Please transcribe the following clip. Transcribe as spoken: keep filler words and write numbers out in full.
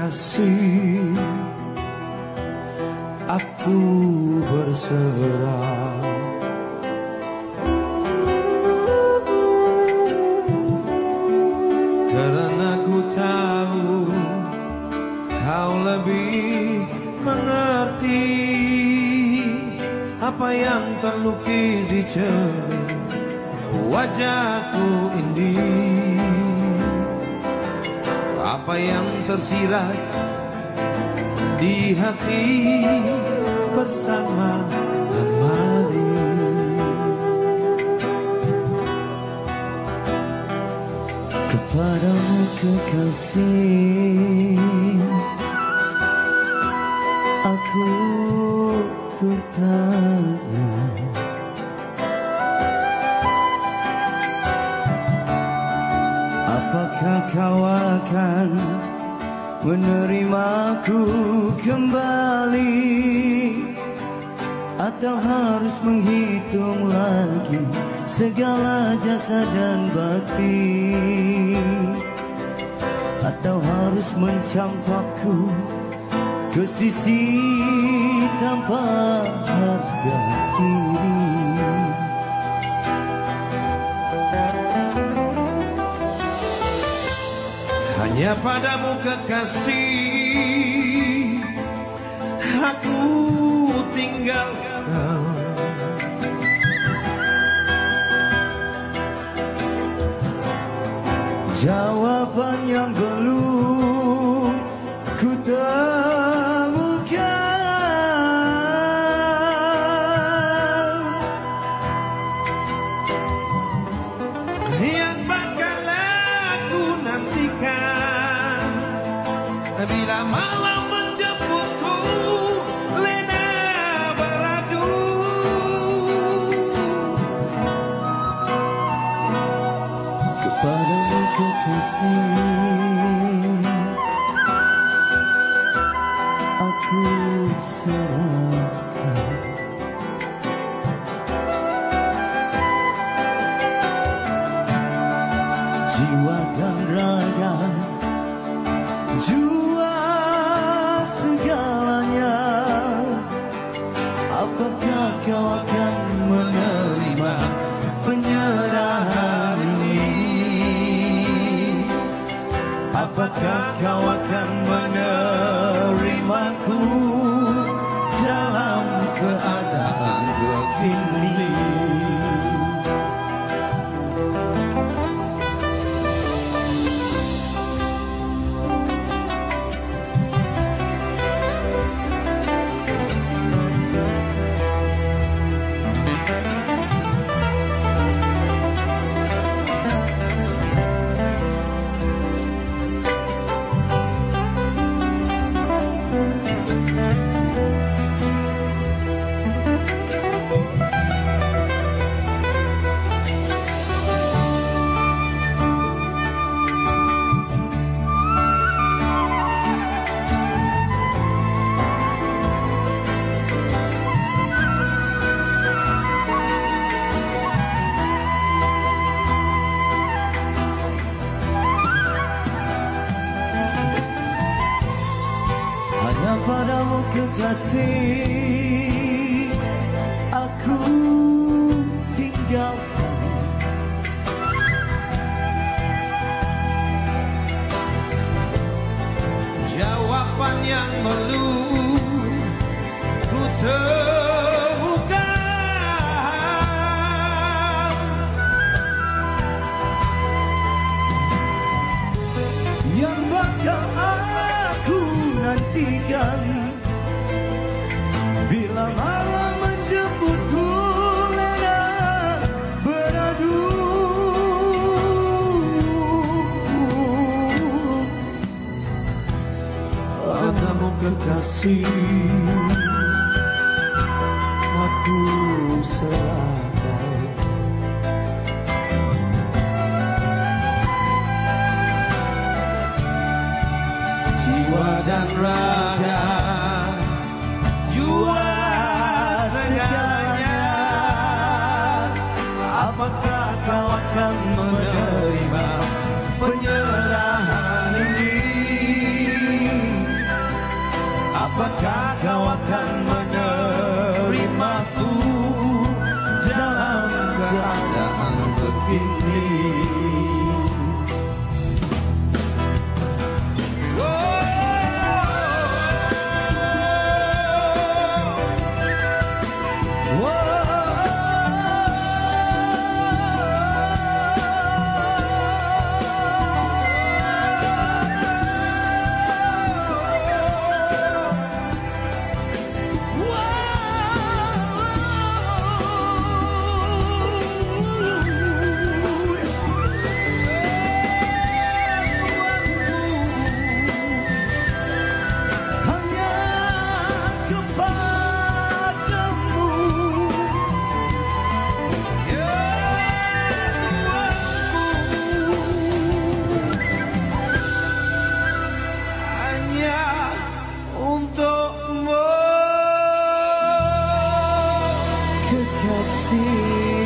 kekasih, aku berserah. Karena ku tahu kau lebih mengerti apa yang terlukis di cermin wajahku ini, apa yang tersirat di hati bersama Amali. Kepadamu kekasih, aku bertanya, apakah kau akan menerimaku kembali, atau harus menghitung lagi segala jasa dan bakti, atau harus mencampakku ke sisi tanpa harga diri. Hanya padamu kekasih, aku tinggalkan. Jawaban yang belum ku temukan, yang bakal aku nantikan bila malam menjemputku lena beradu. Kepadamu kekasih, aku serahkan. Jiwa dan raga, jua segalanya. Apakah kau akan menerima penyerahan ini? Apakah kau akan menerimaku dalam keadaan begini? Padamu kekasih, aku tinggalkan. Jawaban yang belum ku temukan, yang bakal aku nantikan bila malam menjemputku lena beradu. Padamu kekasih, aku serahkan. Jiwa dan raga, jua segalanya. Apakah kau akan menerima penyerahan ini? akan menerimaku dalam keadaan begini. Untukmu kekasih.